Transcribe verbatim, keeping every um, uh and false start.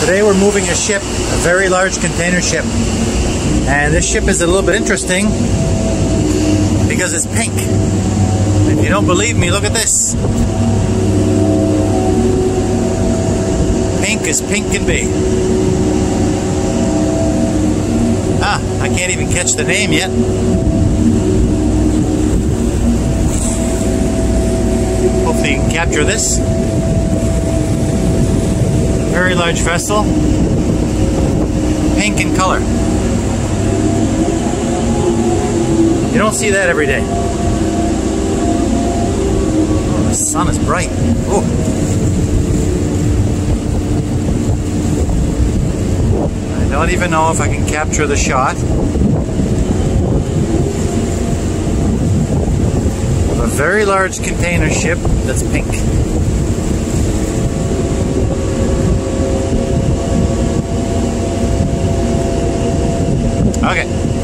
Today we're moving a ship, a very large container ship. And this ship is a little bit interesting because it's pink. If you don't believe me, look at this. Pink as pink can be. Ah, I can't even catch the name yet. Hopefully you can capture this. Very large vessel. Pink in color. You don't see that every day. Oh, the sun is bright. Oh. I don't even know if I can capture the shot. A very large container ship that's pink. Okay.